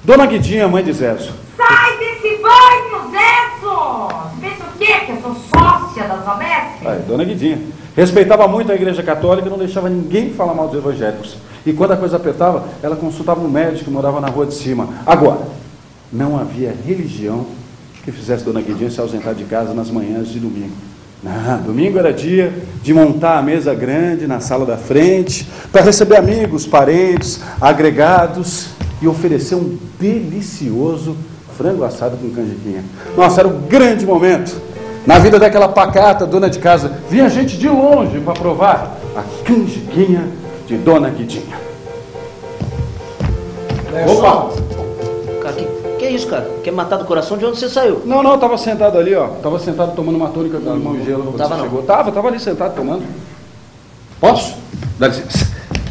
Dona Guidinha, mãe de Zezo. Sai desse banho, Zezo! Pensa o quê? Que eu sou sócia da Zamesp? Aí, Dona Guidinha. Respeitava muito a Igreja Católica e não deixava ninguém falar mal dos evangélicos. E quando a coisa apertava, ela consultava um médico que morava na rua de cima. Agora, não havia religião que fizesse Dona Guidinha se ausentar de casa nas manhãs de domingo. Não, domingo era dia de montar a mesa grande na sala da frente, para receber amigos, parentes, agregados e oferecer um delicioso frango assado com canjiquinha. Nossa, era um grande momento na vida daquela pacata dona de casa. Vinha gente de longe para provar a canjiquinha de Dona Guidinha. Opa! Cara, que é isso, cara? Quer matar do coração? De onde você saiu? Não, eu tava sentado ali, ó. Tava sentado tomando uma tônica com limão e gelo. Não tava, não? Chegou. Tava ali sentado tomando. Posso? Dá licença.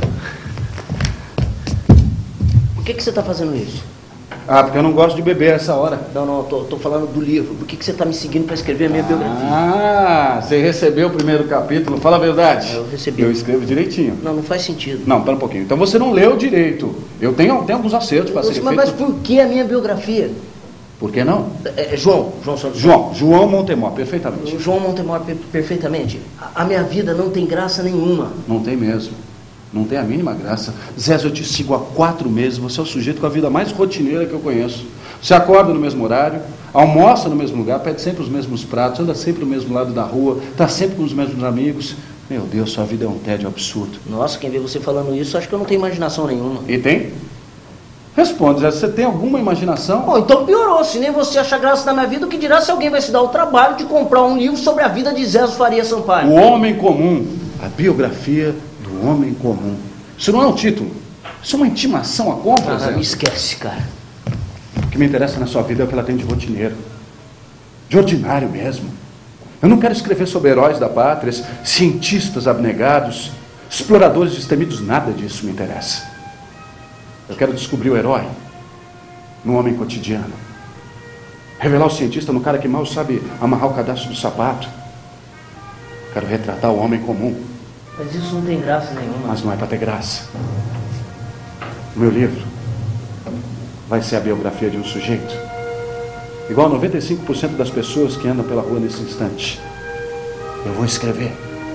Por que você tá fazendo isso? Ah, porque eu não gosto de beber essa hora. Não, tô falando do livro. Por que você tá me seguindo para escrever a minha biografia? Ah, você recebeu o primeiro capítulo, fala a verdade. Eu recebi. Eu escrevo direitinho. Não faz sentido. Não, pera um pouquinho. Então você não leu direito. Eu tenho alguns acertos para serem feitos. Mas por que a minha biografia? Por que não? João Santos. João Montemor, perfeitamente. João Montemor, perfeitamente. A minha vida não tem graça nenhuma. Não tem mesmo. Não tem a mínima graça. Zezo, eu te sigo há 4 meses. Você é o sujeito com a vida mais rotineira que eu conheço. Você acorda no mesmo horário, almoça no mesmo lugar, pede sempre os mesmos pratos, anda sempre no mesmo lado da rua, está sempre com os mesmos amigos. Meu Deus, sua vida é um tédio absurdo. Nossa, quem vê você falando isso, acho que eu não tenho imaginação nenhuma. E tem? Responde, Zezo, você tem alguma imaginação? Bom, então piorou. Se nem você acha graça na minha vida, o que dirá se alguém vai se dar o trabalho de comprar um livro sobre a vida de Zezo Faria Sampaio? O Homem Comum, a biografia do Homem Comum. Isso não é um título, isso é uma intimação à compra, Zezo. Me esquece, cara. O que me interessa na sua vida é o que ela tem de rotineiro, de ordinário mesmo. Eu não quero escrever sobre heróis da pátria, cientistas abnegados, exploradores destemidos, nada disso me interessa. Eu quero descobrir o herói no homem cotidiano. Revelar o cientista no cara que mal sabe amarrar o cadastro do sapato. Quero retratar o homem comum. Mas isso não tem graça nenhuma. Mas não é para ter graça. O meu livro vai ser a biografia de um sujeito igual a 95% das pessoas que andam pela rua nesse instante. Eu vou escrever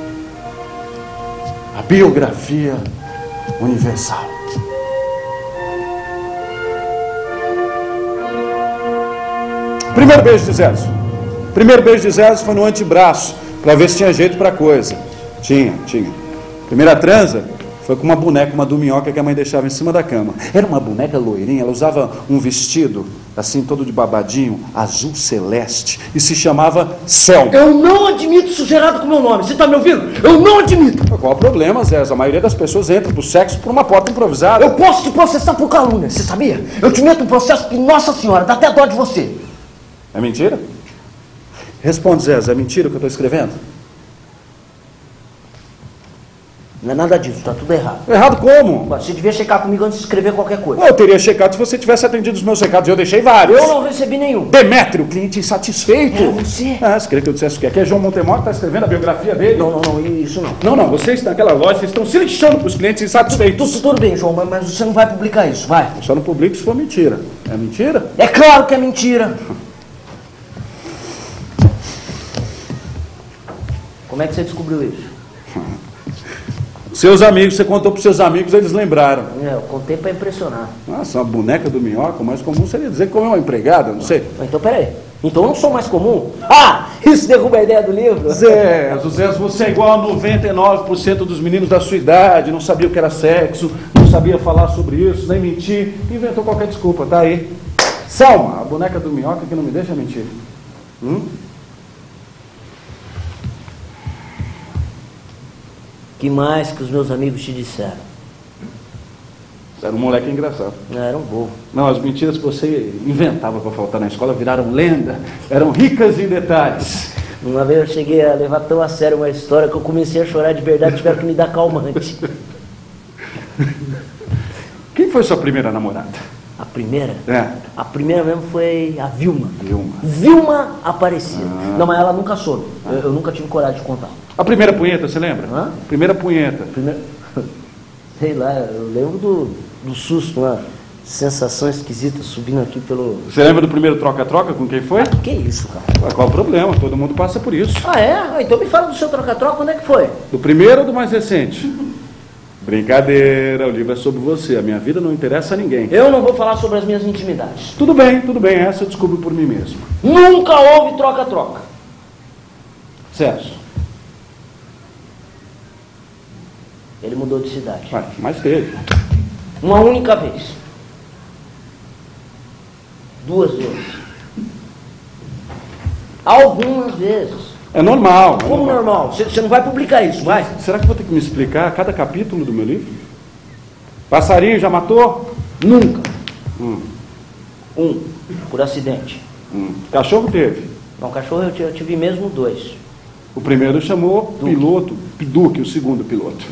a biografia universal. Primeiro beijo de Zezo. Primeiro beijo de Zezo foi no antebraço, para ver se tinha jeito para coisa. Tinha. Primeira transa foi com uma boneca, uma do Minhoca que a mãe deixava em cima da cama. Era uma boneca loirinha, ela usava um vestido, assim, todo de babadinho, azul celeste, e se chamava Selma. Eu não admito sujeirado com o meu nome, você tá me ouvindo? Eu não admito! Qual o problema, Zezo? A maioria das pessoas entra pro sexo por uma porta improvisada. Eu posso te processar por calúnia, você sabia? Eu te meto um processo que, nossa senhora, dá até dó de você. É mentira? Responde, Zezo, é mentira o que eu estou escrevendo? Não é nada disso, tá tudo errado. Errado como? Você devia checar comigo antes de escrever qualquer coisa. Eu teria checado se você tivesse atendido os meus recados. Eu deixei vários. Eu não recebi nenhum. Demétrio, cliente insatisfeito. Era você. Você queria que eu dissesse o quê? Aqui é João Montemor que está escrevendo a biografia dele? Não, isso não. Não, vocês naquela loja, vocês estão se lixando para os clientes insatisfeitos. Tudo bem, João, mas você não vai publicar isso, vai. Eu só não publico se for mentira. É mentira? É claro que é mentira. Como é que você descobriu isso? Seus amigos, você contou para seus amigos, eles lembraram. Eu contei para impressionar. Nossa, uma boneca do Minhoca, o mais comum seria dizer que comeu uma empregada, não sei. Então, peraí. Então eu não sou mais comum? Isso derruba a ideia do livro? Zezo, você é igual a 99% dos meninos da sua idade, não sabia o que era sexo, não sabia falar sobre isso, nem mentir, inventou qualquer desculpa, tá aí. Selma, a boneca do Minhoca que não me deixa mentir. Que mais que os meus amigos te disseram? Você era um moleque engraçado. Era um bobo. Não, as mentiras que você inventava para faltar na escola viraram lenda, eram ricas em detalhes. Uma vez eu cheguei a levar tão a sério uma história que eu comecei a chorar de verdade, tiveram que me dar calmante. Quem foi sua primeira namorada? A primeira? É. A primeira mesmo foi a Vilma. Vilma. Vilma Aparecida. Não, mas ela nunca soube. Eu nunca tive coragem de contar. A primeira punheta, você lembra? Hã? Primeira punheta. Sei lá, eu lembro do susto lá. sensação esquisita subindo aqui pelo... Você lembra do primeiro troca-troca com quem foi? Que isso, cara? Ué, qual o problema? Todo mundo passa por isso. Ah, é? Ah, então me fala do seu troca-troca, quando é que foi? Do primeiro ou do mais recente? Brincadeira, o livro é sobre você. A minha vida não interessa a ninguém. Eu não vou falar sobre as minhas intimidades. Tudo bem. Essa eu descubro por mim mesmo. Nunca houve troca-troca. Celso. Ele mudou de cidade. Ué, mas teve. Uma única vez. 2 vezes. Algumas vezes. É normal. Como normal? Você não vai publicar isso, vai? Será que eu vou ter que me explicar cada capítulo do meu livro? Passarinho já matou? Nunca. Por acidente. Cachorro teve. Não, cachorro eu tive mesmo 2. O primeiro chamou piloto, Duque, o segundo piloto.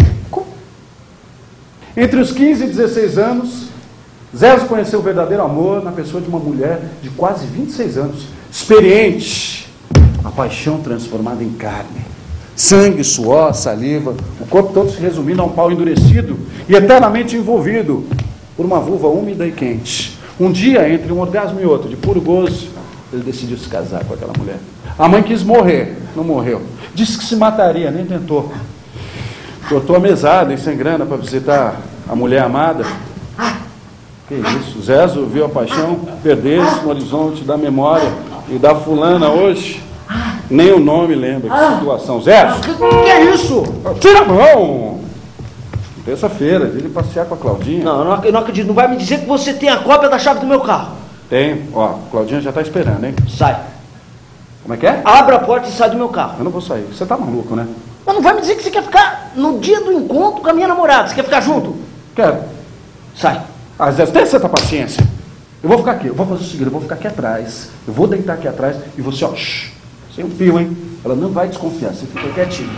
Entre os 15 e 16 anos, Zezo conheceu o verdadeiro amor na pessoa de uma mulher de quase 26 anos, experiente, a paixão transformada em carne, sangue, suor, saliva, o corpo todo se resumindo a um pau endurecido e eternamente envolvido por uma vulva úmida e quente. Um dia, entre um orgasmo e outro, de puro gozo, ele decidiu se casar com aquela mulher. A mãe quis morrer, não morreu. Disse que se mataria, nem tentou. Botou a mesada e sem grana para visitar a mulher amada. Que isso? Zezo viu a paixão perder-se no horizonte da memória e da fulana hoje. Nem o nome lembra. Que situação. Zezo! Que é isso? Tira a mão! Terça-feira, ele passear com a Claudinha. Não, eu não acredito. Não vai me dizer que você tem a cópia da chave do meu carro. Tem. Ó, Claudinha já está esperando, hein? Sai. Como é que é? Abra a porta e sai do meu carro. Eu não vou sair. Você tá maluco, né? Mas não vai me dizer que você quer ficar no dia do encontro com a minha namorada. Você quer ficar junto? Quero. Sai. Ah, Zé, tem certa paciência. Eu vou ficar aqui. Eu vou fazer o seguinte, eu vou ficar aqui atrás. Eu vou deitar aqui atrás e você, ó, sem um fio, hein? Ela não vai desconfiar. Você fica quietinho.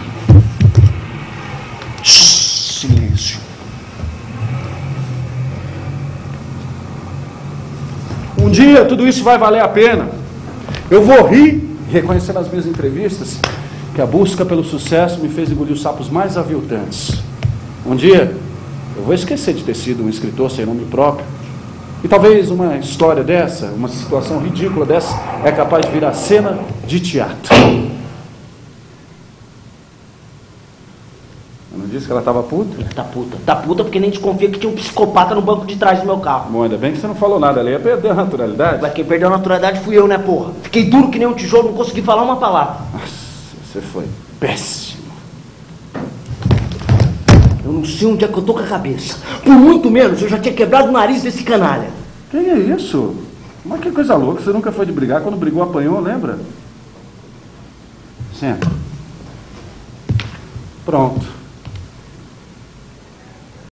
Silêncio. Um dia tudo isso vai valer a pena. Eu vou rir e reconhecer nas minhas entrevistas que a busca pelo sucesso me fez engolir os sapos mais aviltantes. Um dia eu vou esquecer de ter sido um escritor sem nome próprio. E talvez uma história dessa, uma situação ridícula dessa, é capaz de virar cena de teatro. Eu não disse que ela estava puta? Tá puta. Tá puta porque nem desconfia que tinha um psicopata no banco de trás do meu carro. Bom, ainda bem que você não falou nada ali. Ia perder a naturalidade. Mas quem perdeu a naturalidade fui eu, né, porra? Fiquei duro que nem um tijolo, não consegui falar uma palavra. Nossa, você foi péssimo. Eu não sei onde é que eu tô com a cabeça. Por muito menos, eu já tinha quebrado o nariz desse canalha. Que é isso? Mas que coisa louca. Você nunca foi de brigar. Quando brigou, apanhou, lembra? Senta. Pronto.